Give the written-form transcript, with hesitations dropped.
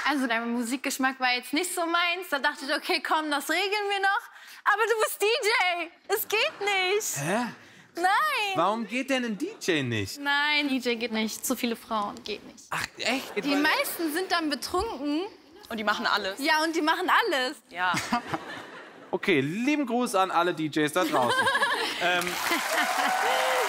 Also dein Musikgeschmack war jetzt nicht so meins. Da dachte ich, okay, komm, das regeln wir noch. Aber du bist DJ. Es geht nicht. Hä? Nein. Warum geht denn ein DJ nicht? Nein, DJ geht nicht. Zu viele Frauen geht nicht. Ach, echt? Die meisten sind dann betrunken. Und die machen alles. Ja, und die machen alles. Ja. Okay, lieben Gruß an alle DJs da draußen.